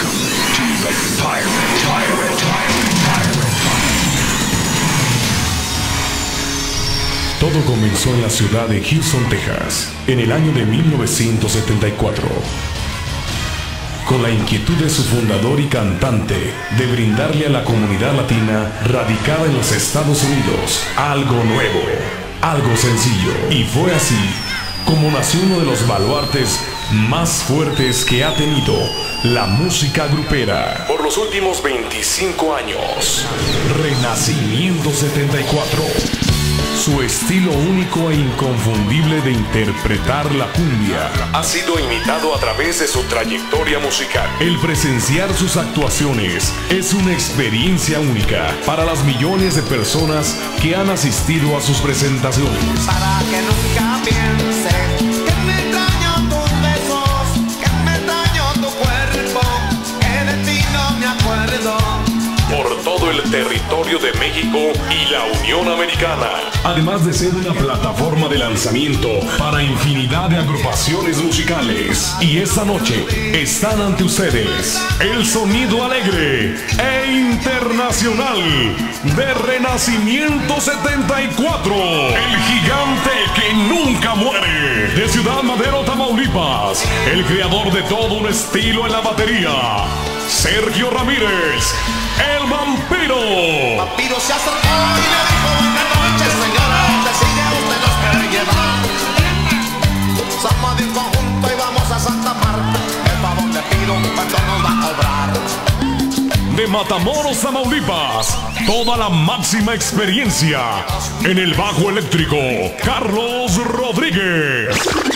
Todo comenzó en la ciudad de Houston, Texas, en el año de 1974. Con la inquietud de su fundador y cantante de brindarle a la comunidad latina radicada en los Estados Unidos algo nuevo, algo sencillo. Y fue así como nació uno de los baluartes más fuertes que ha tenido la música grupera por los últimos 25 años. Renacimiento 74. Su estilo único e inconfundible de interpretar la cumbia ha sido imitado a través de su trayectoria musical. El presenciar sus actuaciones es una experiencia única para las millones de personas que han asistido a sus presentaciones. Para que nunca piense que me extraño tus besos, que me extraño tu cuerpo, que de ti no me acuerdo. Por todo el territorio de México y la Unión Americana. Además de ser una plataforma de lanzamiento para infinidad de agrupaciones musicales. Y esta noche están ante ustedes el sonido alegre e internacional de Renacimiento 74. El gigante que nunca muere. De Ciudad Madero, Tamaulipas. El creador de todo un estilo en la batería, Sergio Ramírez, el vampiro. Vampiro se acercó y le dijo: buenas noches, señora, ¿dónde sigue usted nos quiere llevar? Somos de un conjunto y vamos a Santa Marta. El favor le pido, ¿cuánto nos va a cobrar? De Matamoros, Tamaulipas, toda la máxima experiencia en el bajo eléctrico, Carlos Rodríguez.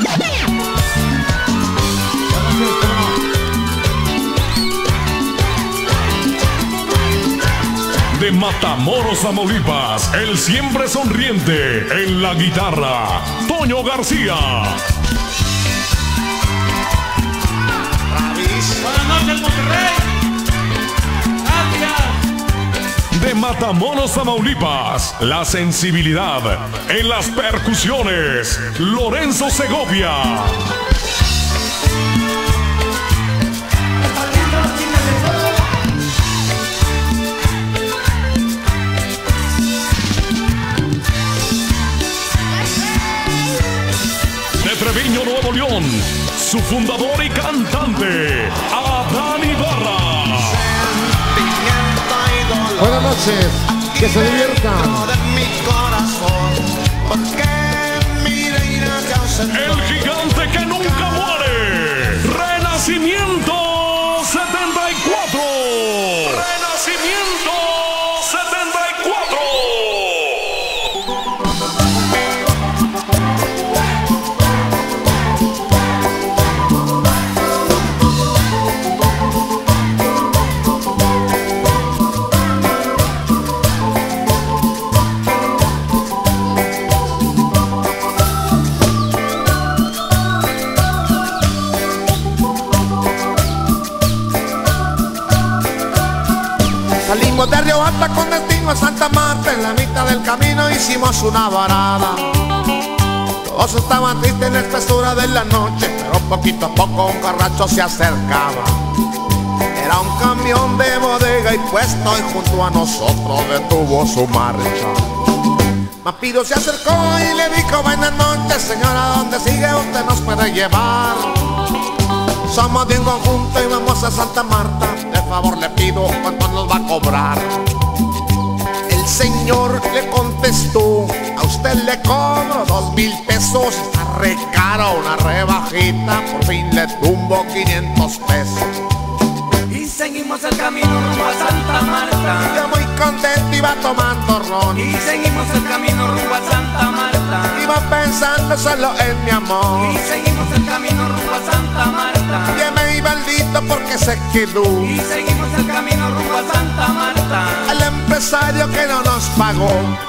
De Matamoros, Tamaulipas, el siempre sonriente en la guitarra, Toño García. Buenas noches, Monterrey. Gracias. De Matamoros, Tamaulipas, la sensibilidad en las percusiones, Lorenzo Segovia. Treviño, Nuevo León, su fundador y cantante, Adán Ibarra. Buenas noches, que se diviertan. El gigante que nunca muere. Renacimiento 74. Renacimiento 74. Salimos de Río Alta con destino a Santa Marta. En la mitad del camino hicimos una varada. Todos estaban tristes en la espesura de la noche, pero poquito a poco un carracho se acercaba. Era un camión de bodega y puesto, y junto a nosotros detuvo su marcha. Vampiro se acercó y le dijo: buenas noches, señora, ¿dónde sigue usted nos puede llevar? Somos de un conjunto y vamos a Santa Marta. De favor le pido, ¿cuánto nos va a cobrar? El señor le contestó: a usted le cobro 2,000 pesos. Está re caro, una rebajita. Por fin le tumbo 500 pesos. Y seguimos el camino rumbo a Santa Marta. Yo muy contento iba tomando ron. Y seguimos el camino rumbo a Santa Marta. Iba pensando solo en mi amor. Y seguimos el camino rumbo a Santa Marta. Ya me iba el dito porque se quedó. Y seguimos el camino rumbo a Santa Marta. El empresario que no nos pagó.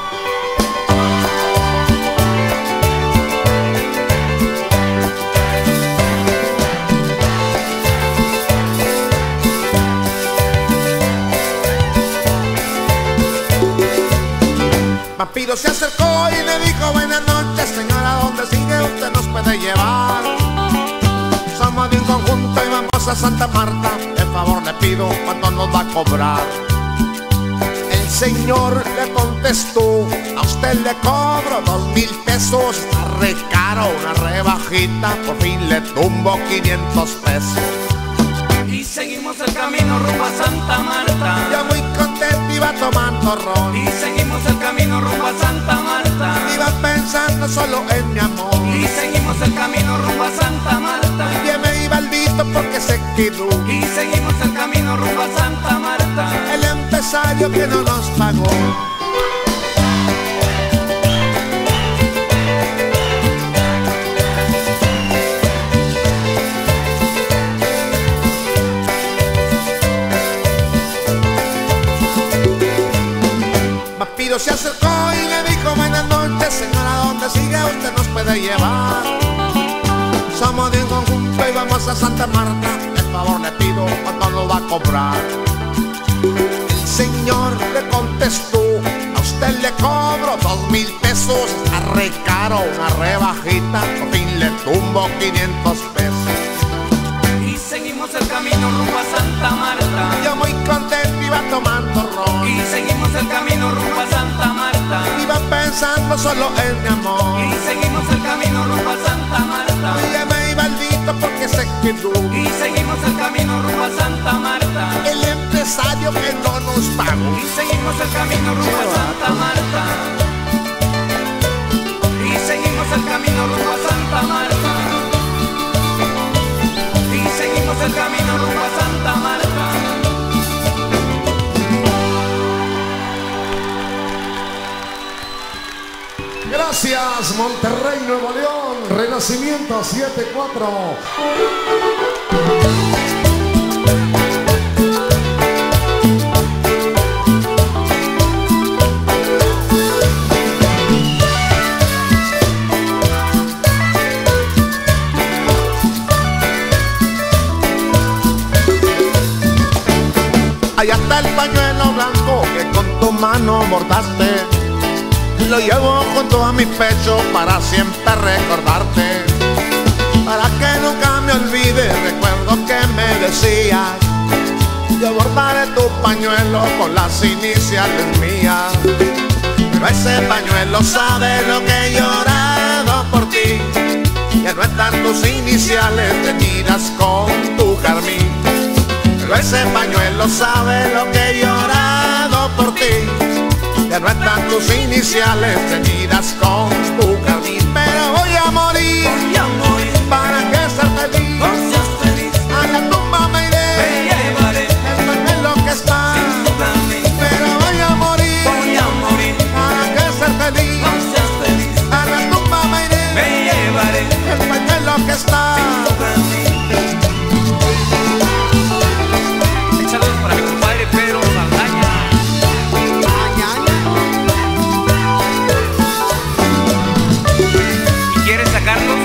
Vampiro se acercó y le dijo: buenas noches, señora, ¿dónde sigue usted nos puede llevar? Somos de un conjunto y vamos a Santa Marta. De favor le pido cuánto nos va a cobrar. El señor le contestó, a usted le cobro 2,000 pesos. Está re caro, una rebajita, por fin le tumbo 500 pesos. Y seguimos el camino rumbo a Santa Marta. Yo muy contento iba tomando ron. Y seguimos el camino rumbo a Santa Marta. Iba pensando solo en mi amor. Y seguimos el camino rumbo a Santa Marta. Y me iba al Vito porque se quedó. Y seguimos el camino rumbo a Santa Marta. El empresario que no nos pagó. Vampiro se acercó y le dijo: buenas noches, señora, ¿dónde sigue? Usted nos puede llevar. Somos de un conjunto y vamos a Santa Marta. El favor le pido, ¿cuánto nos va a cobrar? El señor le contestó: a usted le cobro 2,000 pesos. Está re caro, una rebajita, por fin le tumbo 500 pesos. Y seguimos el camino rumbo a Santa Marta. Yo muy contento iba tomando ron. Y seguimos el camino rumbo a Santa Marta. Iba pensando solo en mi amor. Y seguimos el camino rumbo a Santa Marta. Ella me iba al Vito porque se quedó. Y seguimos el camino rumbo a Santa Marta. El empresario que no nos pagó. Y seguimos el camino rumbo a Santa Marta. Y seguimos el camino rumbo a Santa Marta. Y seguimos el camino rumbo a Santa Marta. Gracias, Monterrey, Nuevo León, Renacimiento 74. Allá está el pañuelo blanco que con tu mano bordaste. Lo llevo junto a mi pecho para siempre recordarte. Para que nunca me olvide, recuerdo que me decías: yo bordaré tu pañuelo con las iniciales mías. Pero ese pañuelo sabe lo que he llorado por ti. Ya no están tus iniciales teñidas con tu carmín. Pero ese pañuelo sabe lo que he llorado por ti. Ya no están tus iniciales teñidas con tu carmín. Pero voy a morir, para que seas feliz. No seas feliz, A la tumba me iré, me llevaré el pañuelo que está. sin tu carmín. Pero voy a morir, para que seas feliz. No seas feliz, A la tumba me iré, me llevaré el pañuelo que está. sin tu carmín. Saludos para mi compadre Pedro Saldaña. ¿Y quieres sacarlos?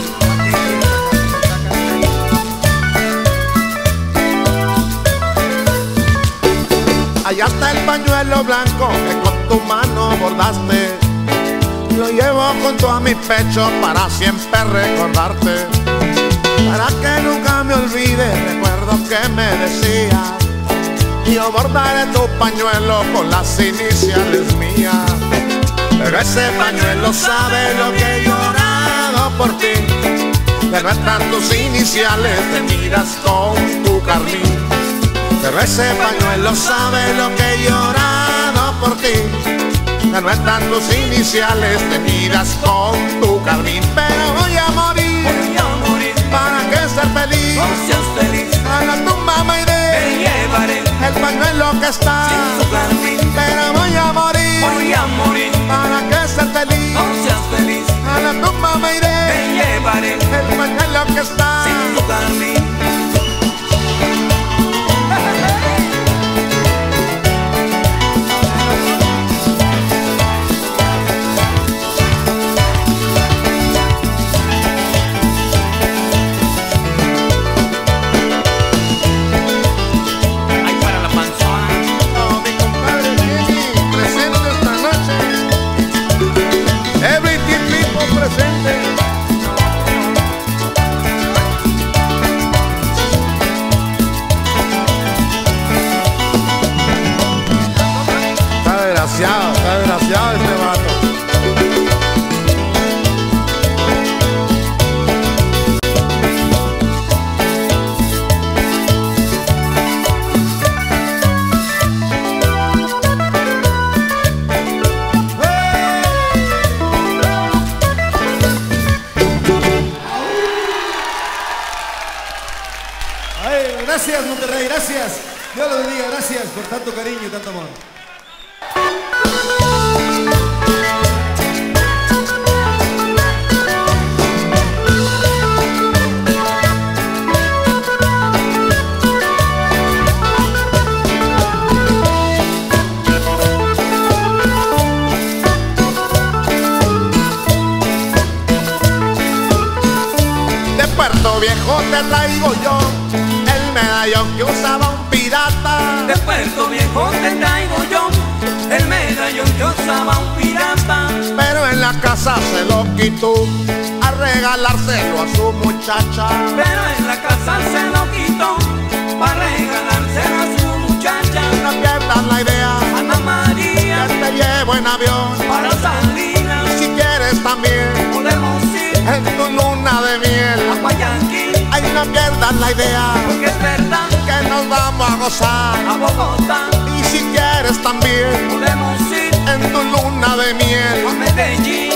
Allá está el pañuelo blanco que con tu mano bordaste. Lo llevo junto a mi pecho para siempre recordarte. Para que nunca me olvide, recuerdo que me decías: yo bordaré tu pañuelo con las iniciales mías. Pero ese pañuelo sabe lo que he llorado por ti. Ya no están tus iniciales teñidas con tu carmín. Pero ese pañuelo sabe lo que he llorado por ti. Ya no están tus iniciales teñidas con tu carmín. Pero voy a morir, para que ser feliz. No seas feliz, A la tumba me me iré, llevaré el pañuelo que está. sin tu carmín. Pero voy a morir, para que ser feliz. No seas feliz, A la tumba me me iré, llevaré el pañuelo que está. sin tu carmín. Ay, para la panzona. Oh, mi compadre desgraciado este vato. Gracias, Monterrey, gracias. Dios los bendiga, gracias por tanto cariño y tanto amor. De Puerto Viejo te traigo yo el medallón que usaba un pirata. De Puerto Viejo te traigo yo el medallón que usaba un pirata. Pero en la casa se lo quitó a regalárselo a su muchacha. Pero en la casa se lo quitó para regalárselo a su muchacha. No pierdas la idea, Ana María, que te llevo en avión para Salinas. y si quieres también Podemos ir en tu luna de a miel. Guayaquil, Ay, no pierdas la idea, porque es verdad, que nos vamos a gozar. a Bogotá Y si quieres también podemos ir en tu luna de a miel. Medellín.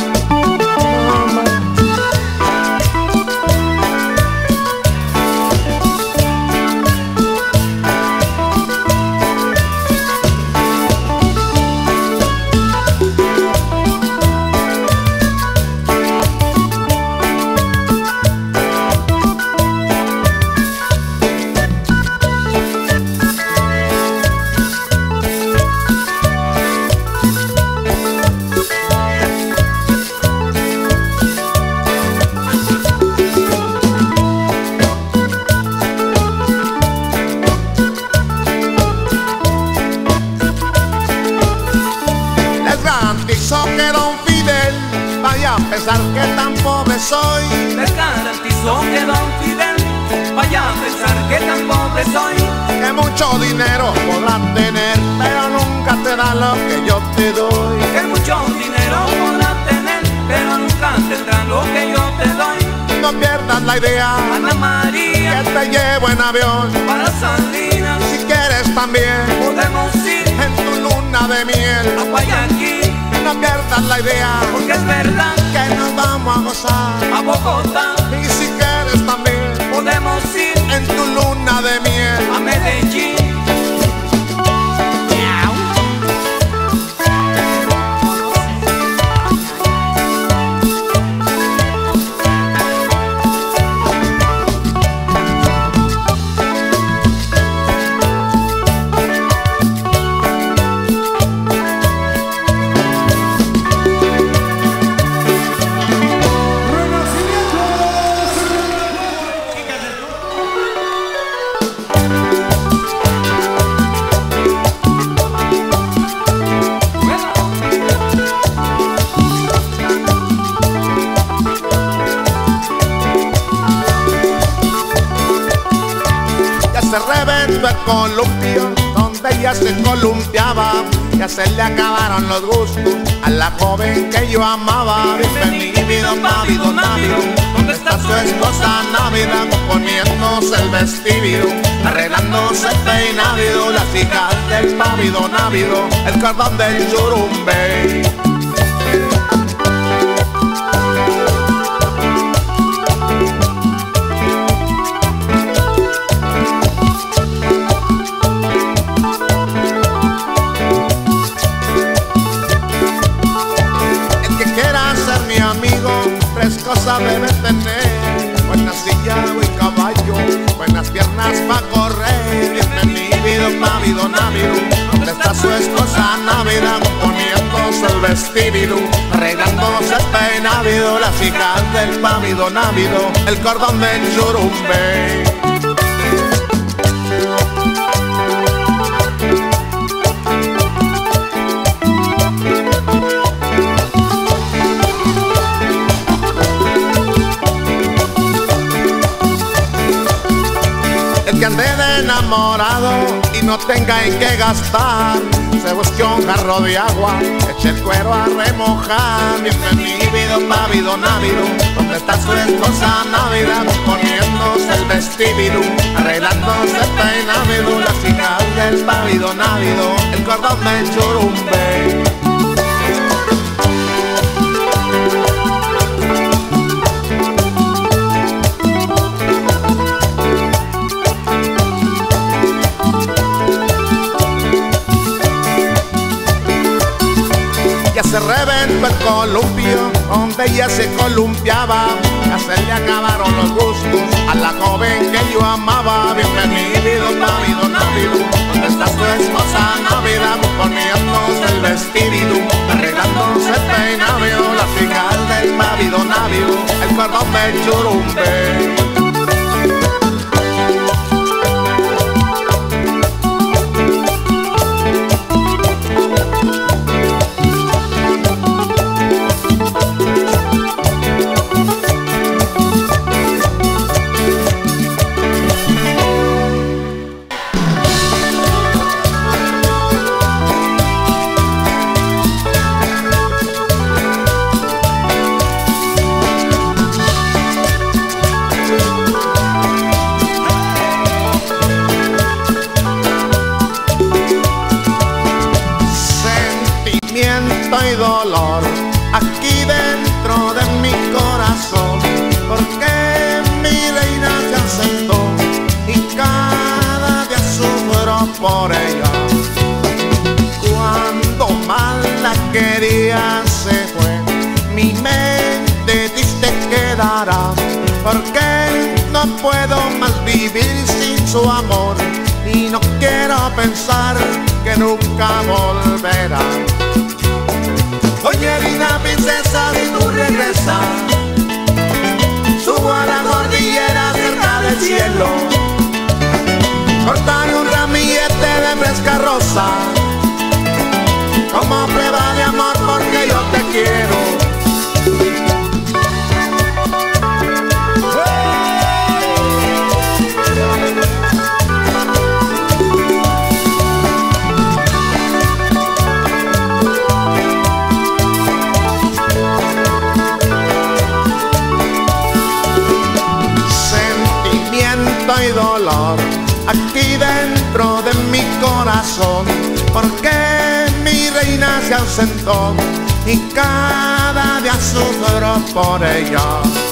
Les garantizo que don Fidel vaya a pensar que tan pobre soy. Les garantizo que don Fidel vaya a pensar que tan pobre soy. Que mucho dinero podrán tener, pero nunca te da lo que yo te doy. Que mucho dinero podrá tener, pero nunca tendrá lo que yo te doy. No pierdas la idea, Ana María, que te llevo en avión. para Salinas, Si quieres también podemos ir en tu luna de a miel. Guayaquil, No pierdas la idea, porque es verdad, que nos vamos a gozar. a Bogotá Y si quieres también podemos ir en tu luna de miel. a Medellín. Ya se reventó el columpio donde ella se columpiaba. Ya se le acabaron los gustos a la joven que yo amaba. Bienvenido, návido, návido, ¿dónde está su esposa návida? Poniéndose el vestido, arreglándose el peinado. Las hijas del pávido návido, el cordón del Yurumbe. El que quiera ser mi amigo, tres cosas debe tener: buena silla y caballo, buenas piernas para correr. Bienvenido, návido, návido, ¿dónde está su esposa návida? Poniéndose el vestido, arreglándose el peinado. Las hijas del pávido návido, el cordón del Yurumbe. El que ande de enamorado y no tenga en qué gastar, se busque un jarro de agua, eche el cuero a remojar. Bienvenido, Návido, Návido, donde está su esposa Navidad, poniéndose el vestido, arreglándose el peinado, las hijas del Návido, Návido, el cordón de churumbe. Se reventó el columpio donde ella se columpiaba, ya se le acabaron los gustos a la joven que yo amaba. Bienvenido, Návido, Návido, donde está su esposa Navidad, poniéndose el vestido, arreglándose el peinado, las hijas del Návido, Návido, el cordón de churumbe. Y dolor aquí dentro de mi corazón, porque mi reina se asentó y cada día sufro por ella. Cuando mal la quería se fue, mi mente triste quedará, porque no puedo más vivir sin su amor y no quiero pensar que nunca volverá. Oye, linda princesa, si tú regresas, subo a la cordillera cerca del cielo, cortaré un ramillete de fresca rosa, como prueba de amor porque yo te quiero. Y dolor aquí dentro de mi corazón, porque mi reina se ausentó y cada día sufro por ella.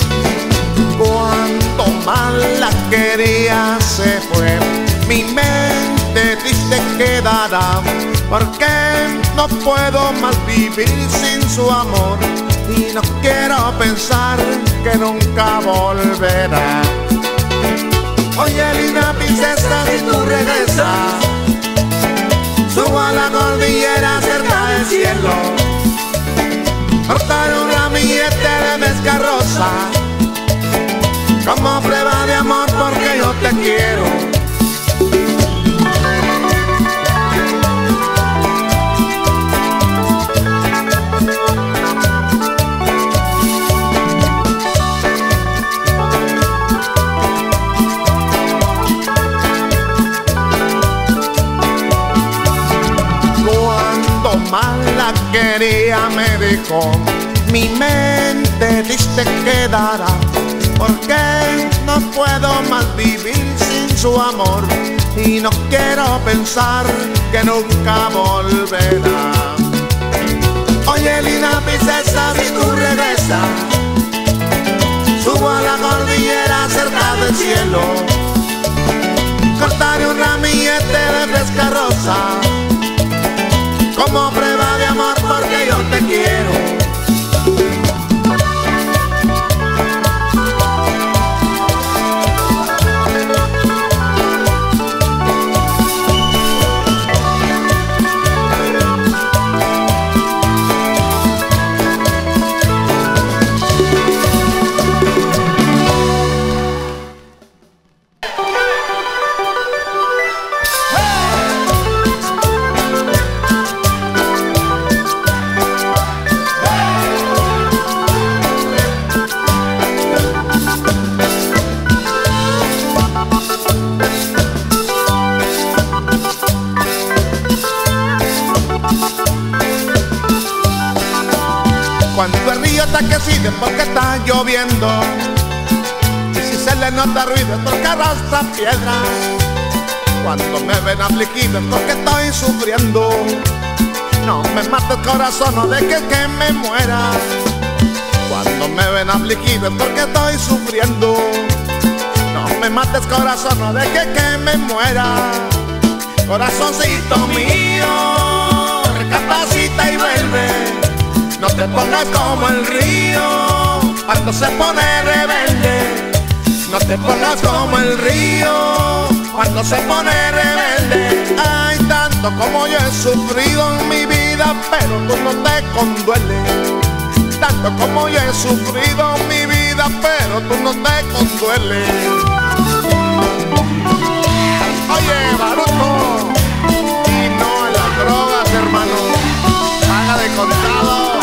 Cuando mal la quería se fue, mi mente triste quedará, porque no puedo más vivir sin su amor y no quiero pensar que nunca volverá. Oye, linda princesa, si tú regresas, subo a la cordillera cerca del cielo, cortaré un ramillete de mezcla rosa, como prueba de amor porque yo te quiero. Mal la quería me dijo, mi mente triste quedará, porque no puedo más vivir sin su amor y no quiero pensar que nunca volverá. Oye, linda princesa, si tú regresas, subo a la cordillera cerca del cielo, cortaré un ramillete de fresca rosa, como prueba de amor porque yo te quiero. nota que sí, porque está lloviendo. Y si se le nota ruido es porque arrastra piedras. Cuando me ven afligido es porque estoy sufriendo. No me mates corazón, no dejes que me muera. Cuando me ven afligido es porque estoy sufriendo. No me mates corazón, no dejes que me muera. Corazoncito mío, recapacita y vuelve. No te pongas como el río cuando se pone rebelde. No te pongas como el río cuando se pone rebelde. Ay, tanto como yo he sufrido en mi vida, pero tú no te condueles. Tanto como yo he sufrido en mi vida, pero tú no te condueles. Oye, Baruto, y no en las drogas, hermano, haga de contado.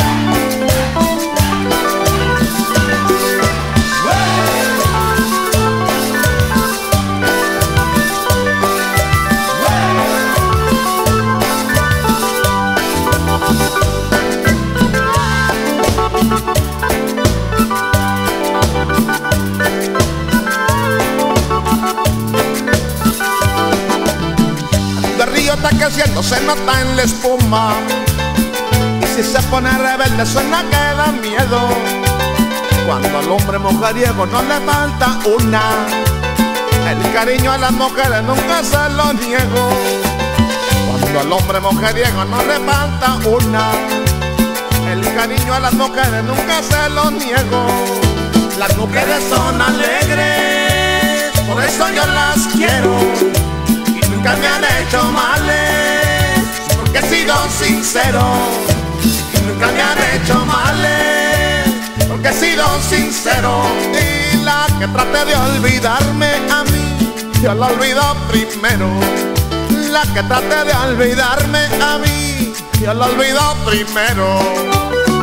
Está creciendo, se nota en la espuma. Y si se pone rebelde suena que da miedo. Cuando al hombre mujeriego no le falta una. El cariño a las mujeres nunca se lo niego. Cuando al hombre mujeriego no le falta una. El cariño a las mujeres nunca se lo niego. Las mujeres son alegres, por eso yo las quiero. Nunca me han hecho males, porque he sido sincero. Nunca me han hecho males, porque he sido sincero. Y la que trate de olvidarme a mí, yo la olvido primero. La que trate de olvidarme a mí, yo la olvido primero.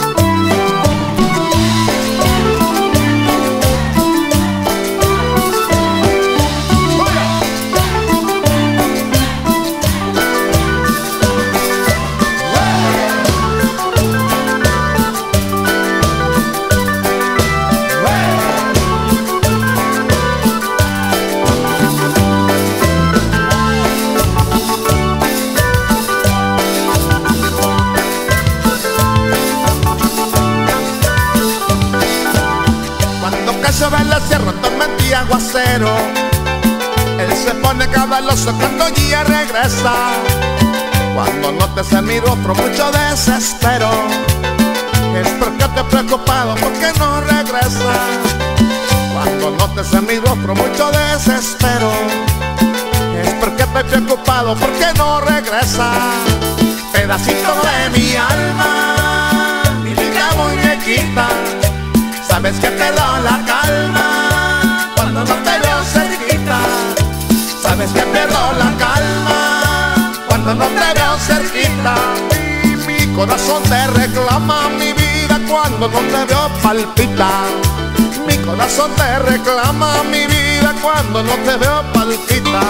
Sobre la sierra tormenta y aguacero, él se pone cabeloso cuando ella regresa. Cuando notes en mi rostro mucho desespero, es porque te he preocupado porque no regresa. Cuando notes en mi rostro mucho desespero, es porque te he preocupado porque no regresa. Pedacito de mi alma, mi linda muñequita, sabes que pierdo la calma cuando no te veo cerquita. Sabes que pierdo la calma cuando no te veo cerquita. Y mi corazón te reclama mi vida cuando no te veo palpita. Mi corazón te reclama mi vida cuando no te veo palpita.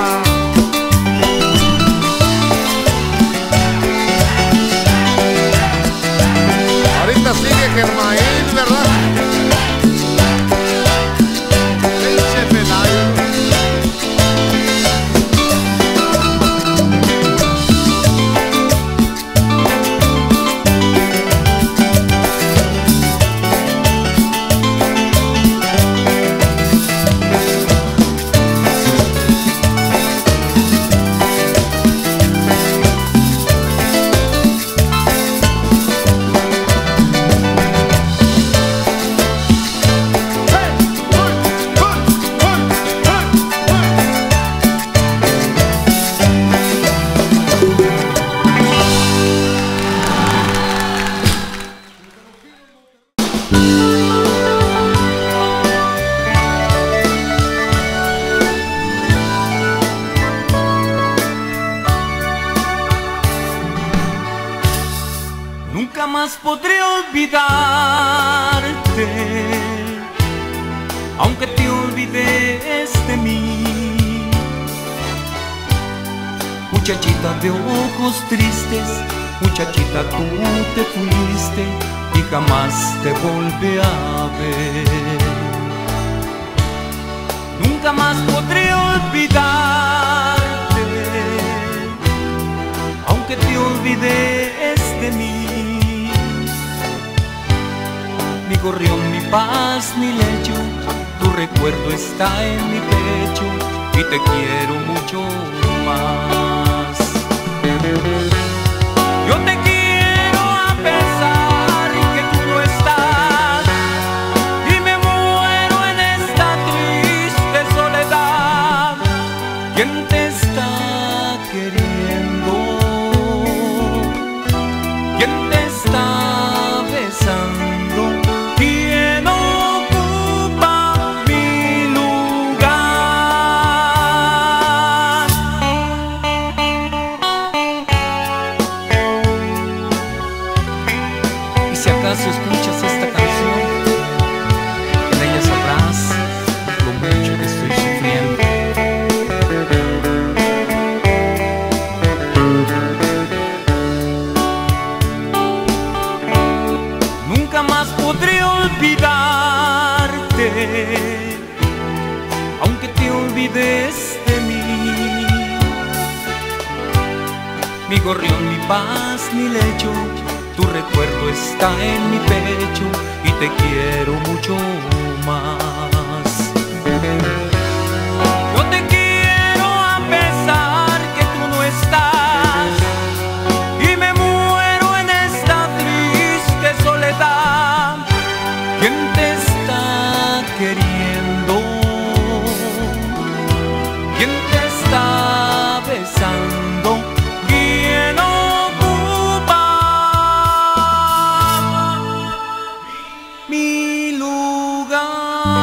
Ahorita sigue Germain, ¿verdad? Nunca más podré olvidarte, aunque te olvides de mí. Muchachita de ojos tristes, muchachita tú te fuiste, nunca más te volví a ver. Nunca más podré olvidarte, aunque te olvides de mí. Mi gorrión, mi paz, mi lecho, tu recuerdo está en mi pecho y te quiero mucho más. Yo te quiero a pesar que tú no estás, y me muero en esta triste soledad. ¿Quién te está queriendo? ¿Quién te está besando? ¿Quién ocupa mi lugar? Y si acaso escuchas esta canción, en ella sabrás lo mucho que estoy sufriendo. Nunca más podré olvidarte, aunque te olvides de mí. Mi gorrión, mi paz, mi lecho, tu recuerdo está en mi pecho y te quiero mucho más. Yo te quiero a pesar que tú no estás, y me muero en esta triste soledad. ¿Quién te está queriendo? ¿Quién te está besando? ¿Quién ocupa mi lugar?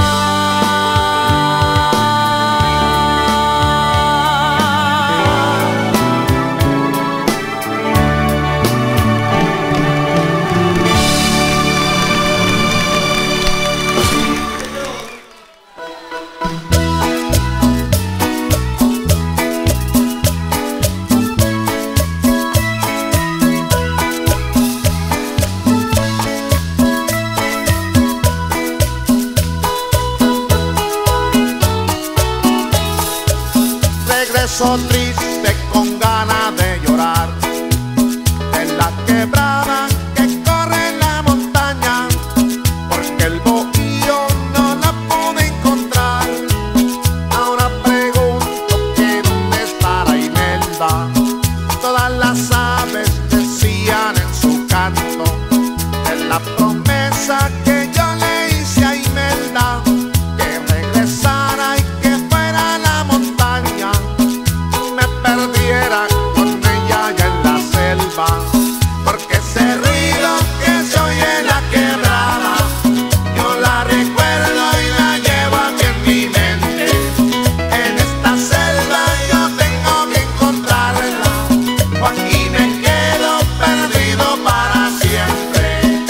Regreso triste con ganas de llorar, en la quebrada que corre en la montaña, porque el bohío no la pude encontrar. Ahora pregunto que dónde estará Imelda. Todas las aves decían en su canto de la promesa que yo le hice a Imelda, que regresara y que fuera a la montaña, me perdiera con ella allá en la selva, porque ese ruido que se oye en la quebrada, yo la recuerdo y la llevo aquí en mi mente. En esta selva yo tengo que encontrarla, o aquí me quedo perdido para siempre.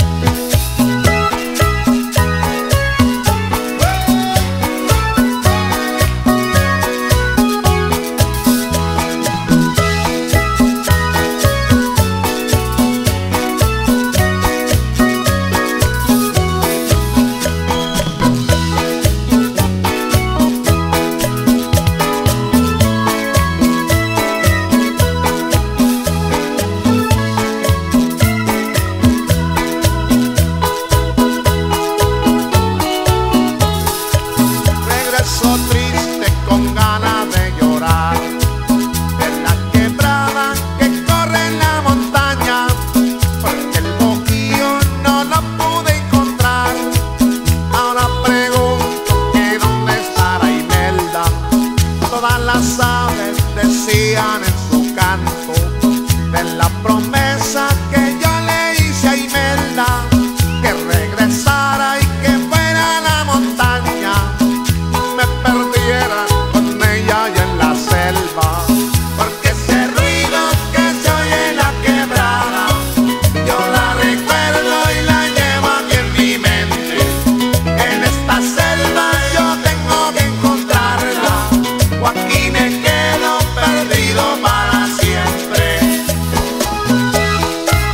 Regreso triste con ganas de llorar, en la quebrada que corre en la montaña, porque el bohío no lo pude encontrar. Ahora pregunto que dónde estará Imelda. Todas las aves decían en su canto de la promesa que yo le hice a Imelda, que regresara y que fuera a la montaña, me perdiera con ella allá en la selva, porque ese ruido que se oye en la quebrada, yo la recuerdo y la llevo aquí en mi mente. En esta selva yo tengo que encontrarla, o aquí me quedo perdido para siempre.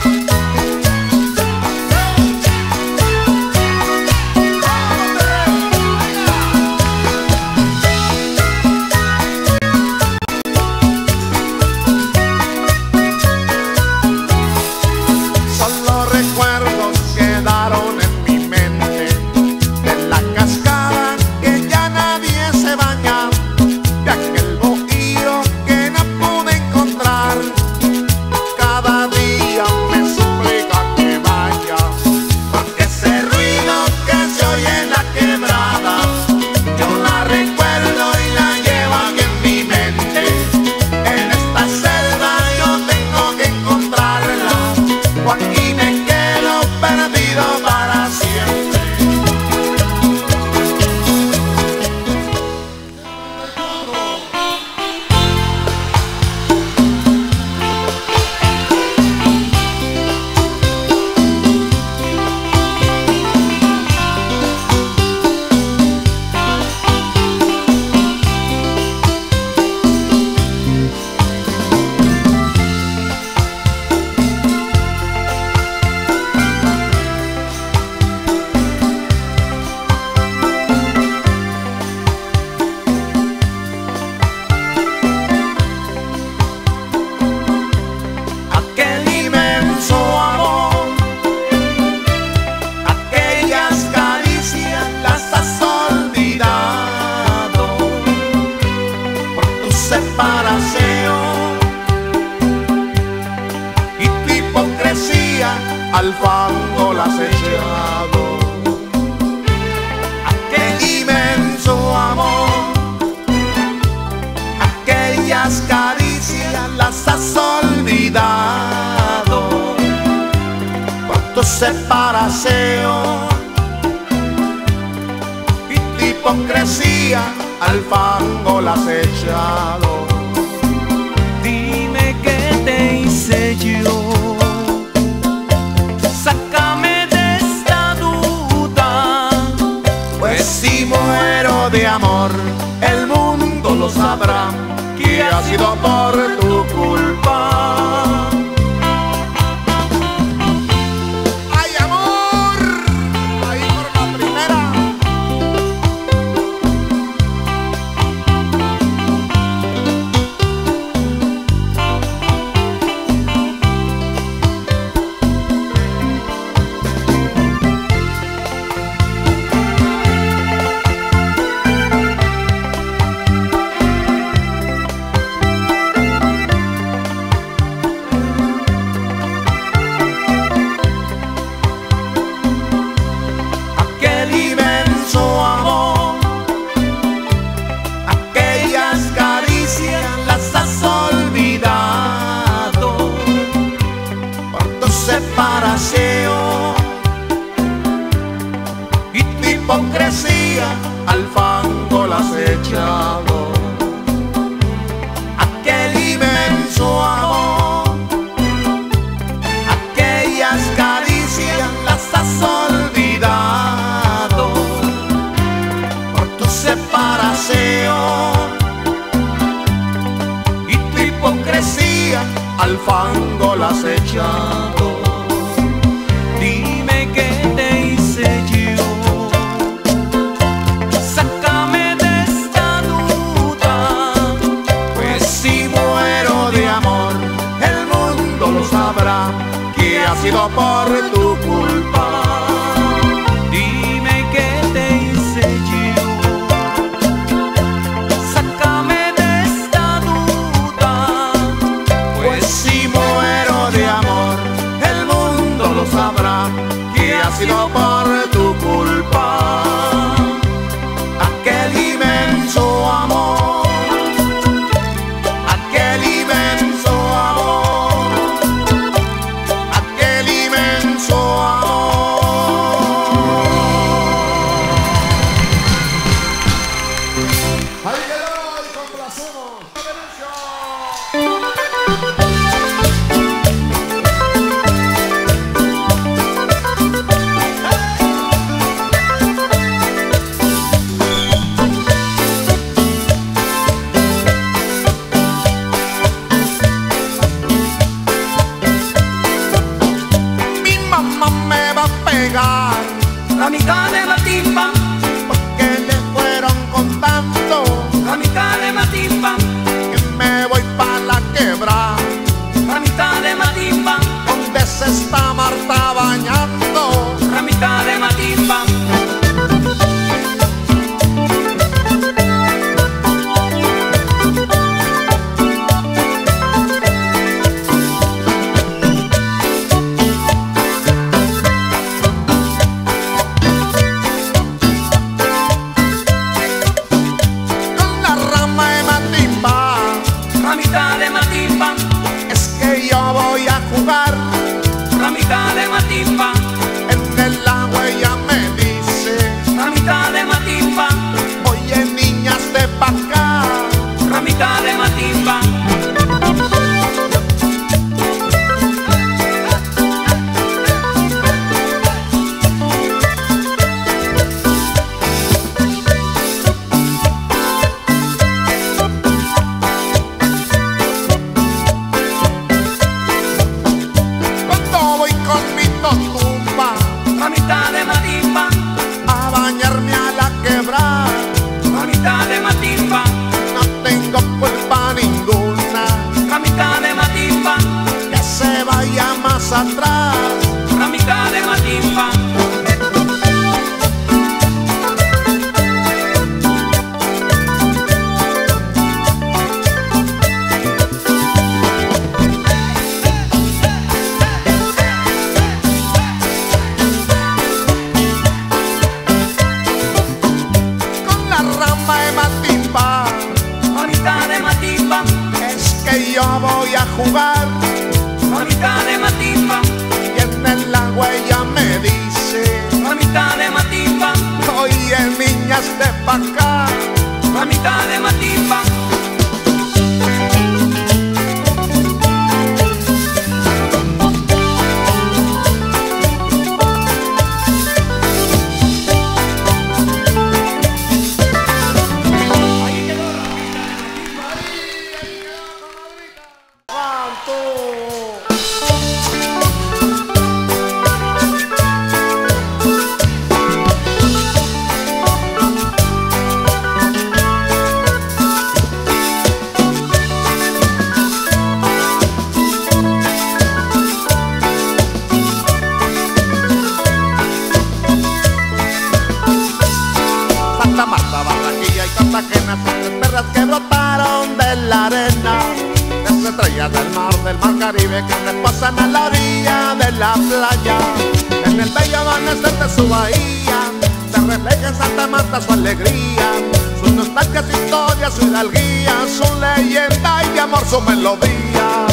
paraseo y tu hipocresía al fango la has echado. Aquel inmenso amor, aquellas caricias las has olvidado por tu separaseo y tu hipocresía al fango la has echado. Dime qué te hice yo, sácame de esta duda, Pues si muero de amor, el mundo lo sabrá que ha sido por tu culpa. ¡Ay, amor! Ahí por la primera. Aquel inmenso amor, aquellas caricias las has olvidado por tu separación y tu hipocresía al fango la has echado. Aquel inmenso amor, aquellas caricias las has olvidado por tu separación y tu hipocresía al fango la has echado. dime qué te hice yo, sácame de esta duda, Pues si muero de amor, el mundo lo sabrá que ha sido por tu culpa. dime qué te hice yo, sácame de esta duda, Pues si muero de amor, el mundo lo sabrá que ha sido por tu culpa. Aquel inmenso amor, aquel inmenso amor, aquel inmenso amor. Ahí quedó y complacemos. Mi mamá me va a pegar la mitad de Matimba, porque le fueron contando la mitad de Matimba, que me voy pa' la quebrada, la mitad de Matimba, donde se está Marta bañando. la mitad de Matimba. Con la rama de matimba, La mitad de Matimba, es que yo voy a jugar la mitad de Matimba, en el agua. Ella me dice, la mitad de Matimba, oye niñas de pa' acá, la mitad de Matimba. cuando voy con mi tontumba que yo voy a jugar. Mamita de Matimba, Y en el agua ella me dice, mamita de Matimba, oye niñas de pa' acá. mamita de Matimba. Santa Marta, Barranquilla y Cartagena son tres perras que brotaron de la arena. Las estrellas del mar Caribe que reposan a la orilla de la playa. En el bello amanecer de su bahía se refleja en Santa Marta su alegría, sus nostalgias, su historia, su hidalguía, su leyenda y de amor su melodía.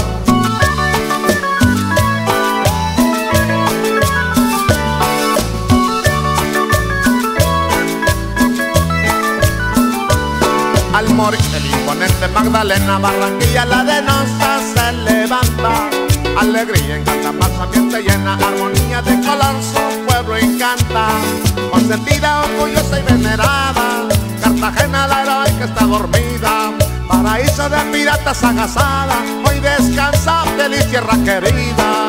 Al morir el imponente Magdalena, Barranquilla la arenosa se levanta. Alegría encanta, más ambiente llena, armonía de color su pueblo encanta. Consentida, orgullosa y venerada, Cartagena la heroica está dormida. Paraíso de piratas agasada, hoy descansa feliz tierra querida.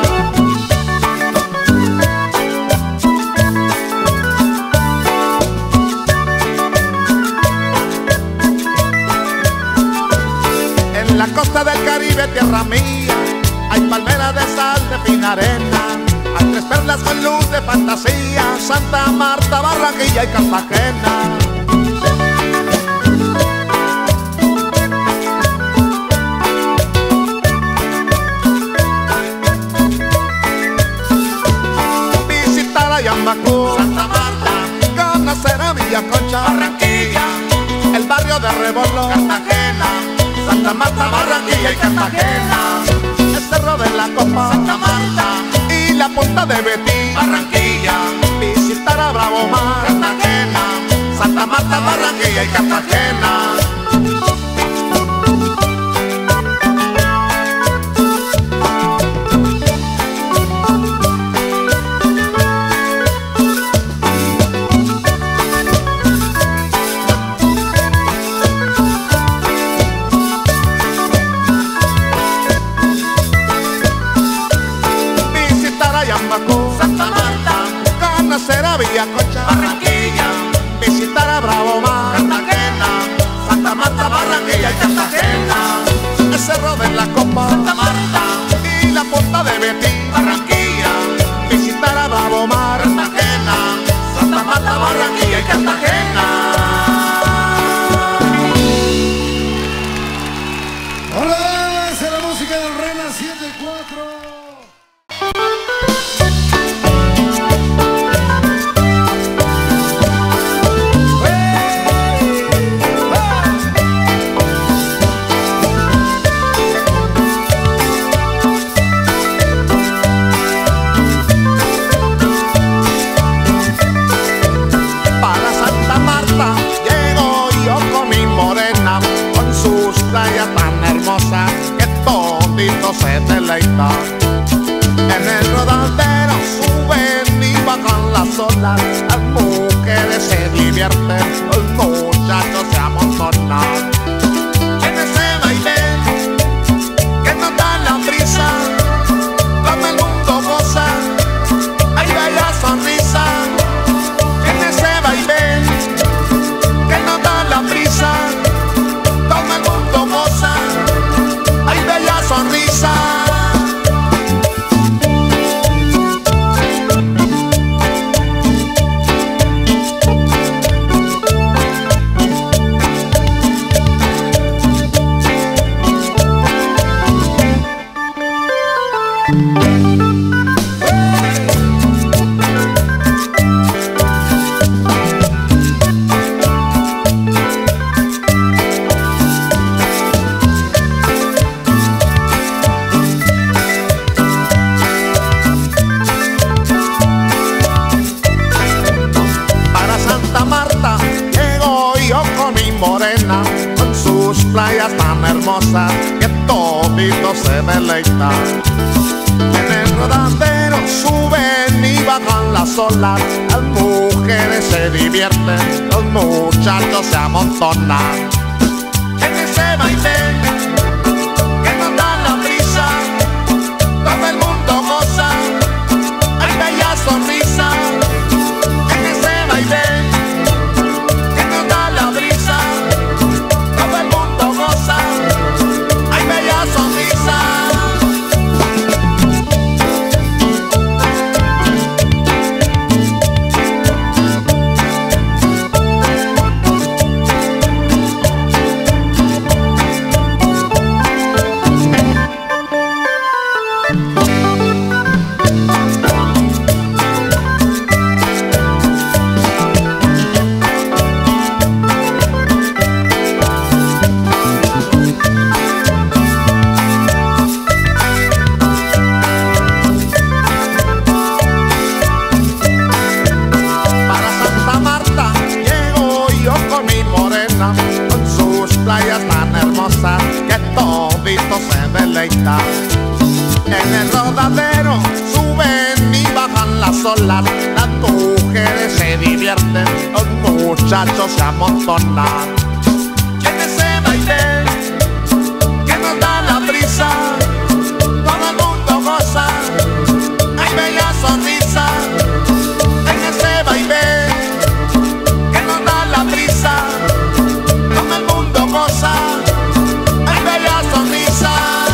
En la costa del Caribe, tierra mía, hay palmeras de sal de fina arena. Hay tres perlas con luz de fantasía, Santa Marta, Barranquilla y Cartagena. Visitar a Yambacú, Santa Marta, conocer a Villaconcha, Barranquilla, el barrio de Rebollo, Cartagena. Santa Marta, Barranquilla y Cartagena, el cerro de la Copa, Santa Marta, y la punta de Betí, Barranquilla. Visitar a Bravo Mar, Cartagena, Santa Marta, Barranquilla y Cartagena. Santa Marta, conocer a Villaconcha, Barranquilla, visitar a Bravo Mar, Cartagena, Santa Marta, Barranquilla y Cartagena, el cerro de la Copa, Santa Marta, y la punta de Betí, Barranquilla, visitar a Bravo Mar, Cartagena, Santa Marta, Barranquilla y Cartagena. Hola, esa es la música del Rena 74. Que todito se deleita. En el rodadero suben y bajan las olas, las mujeres se divierten, los muchachos se amontonan. En ese baile que nos da la brisa, todo el mundo goza, hay bella sonrisa. En ese baile que nos da la brisa, todo el mundo goza, hay bella sonrisa. todito se deleita. En el rodadero suben y bajan las olas, las mujeres se divierten, los muchachos se amontonan. En ese baile que nos da la brisa, todo el mundo goza, hay bella sonrisa. En ese baile que nos da la brisa, todo el mundo goza, hay bella sonrisa. En el rodadero suben y bajan las olas, las mujeres se divierten, los muchachos se amontonan. En ese baile que nos da la brisa, todo el mundo goza, hay bella sonrisa. En ese baile que nos da la brisa, todo el mundo goza, hay bella sonrisa.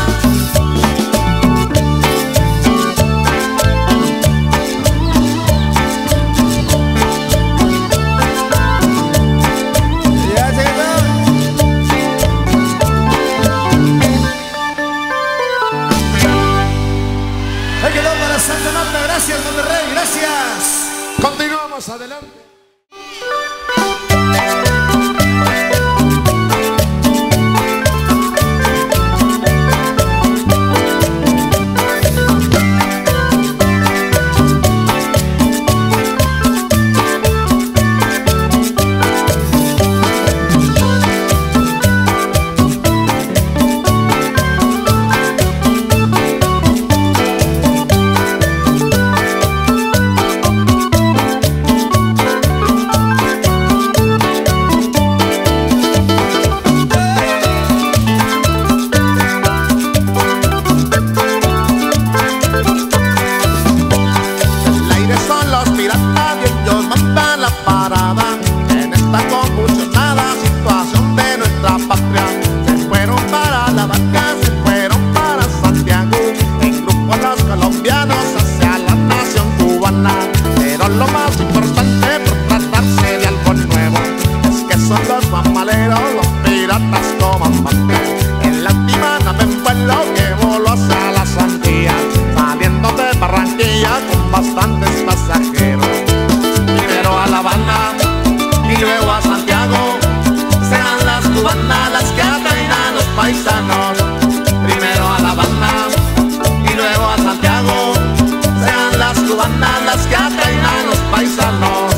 Santa Marta, gracias Monterrey, gracias. Continuamos adelante. Bastantes pasajeros, primero a La Habana y luego a Santiago, serán las cubanas las que atraen a los paisanos. Primero a La Habana y luego a Santiago, serán las cubanas las que atraen a los paisanos.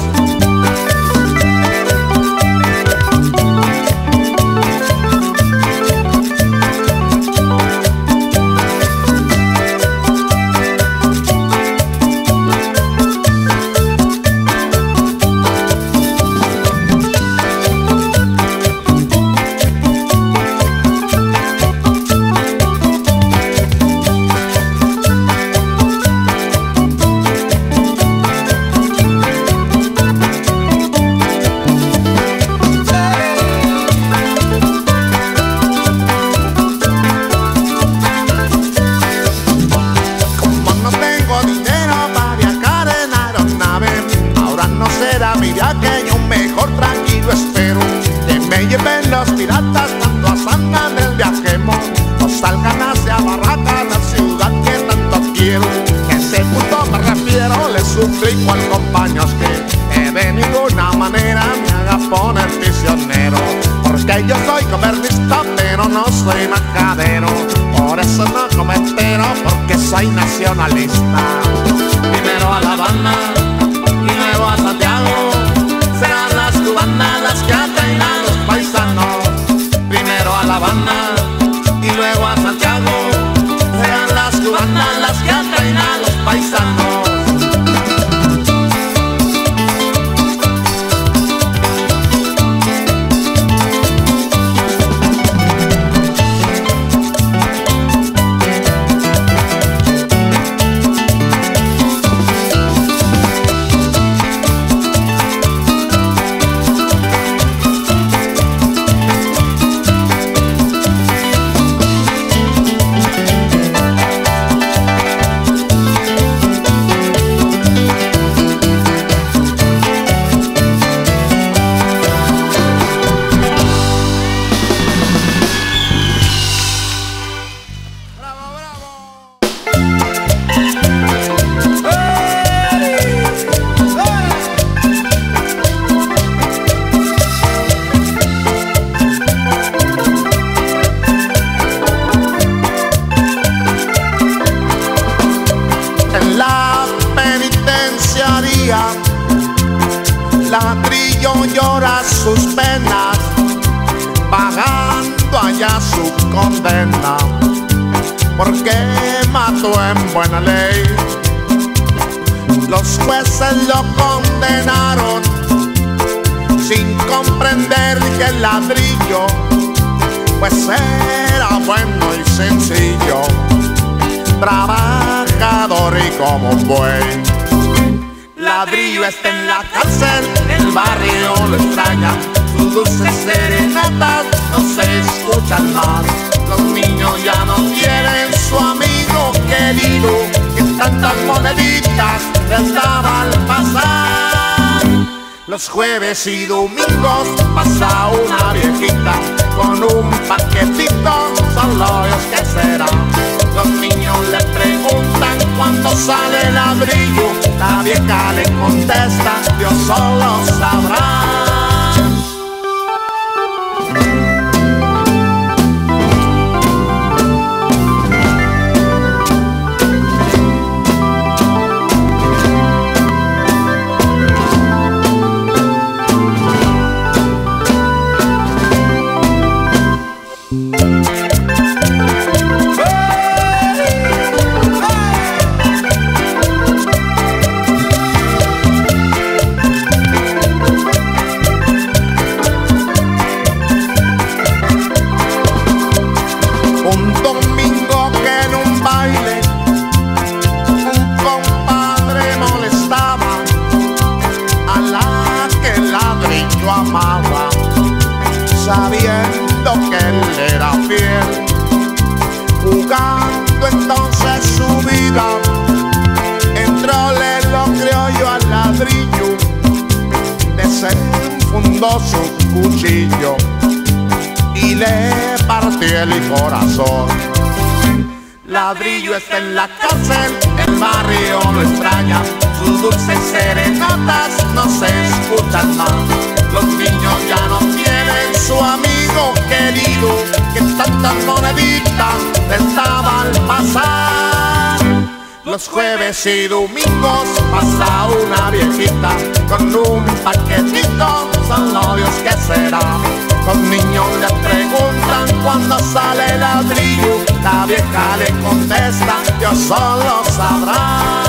Que yo mejor tranquilo espero que me lleven los piratas cuando asalgan el viajemos, o salgan hacia Barraca, la ciudad que tanto quiero. Que ese punto me refiero, le suplico al compañero que de ninguna manera me haga poner prisionero, porque yo soy gobernista pero no soy majadero, por eso no cometero, porque soy nacionalista. Primero a La Habana y luego a Santiago, serán las cubanas las que atraen a los paisanos. Primero a La Habana y luego a Santiago, condena, porque mató en buena ley. Los jueces lo condenaron sin comprender que el ladrillo pues era bueno y sencillo, trabajador y como un buey. Ladrillo está en la cárcel, el barrio lo extraña, sus dulces serenatas no se escuchan más. Los niños ya no quieren su amigo querido, que tantas moneditas les daba al pasar. Los jueves y domingos pasa una viejita con un paquetito, solo Dios qué será. Los niños le preguntan cuándo sale el ladrillo, la vieja le contesta, Dios solo sabrá. Sabiendo que él era fiel, jugando entonces su vida, entróle lo criollo al ladrillo, desenfundó su cuchillo y le partió el corazón. Ladrillo está en la cárcel, el barrio lo extraña, sus dulces serenatas no se escuchan más. Los niños ya no tienen su amigo querido, que tantas moneditas les daba al pasar. Los jueves y domingos pasa una viejita con un paquetito, solo Dios qué será. Los niños le preguntan cuándo sale el ladrillo, la vieja le contesta, Dios solo sabrá.